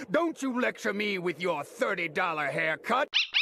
Don't you lecture me with your $30 haircut.